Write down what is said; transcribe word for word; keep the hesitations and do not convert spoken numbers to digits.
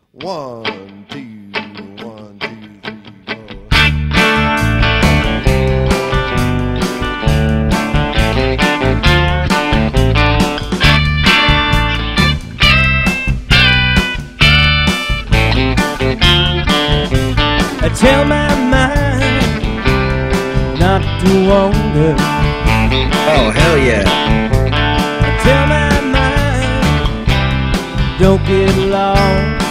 One, two, one, two, three, four. I tell my mind not to wander. Oh, hell yeah. I tell my mind don't get lost.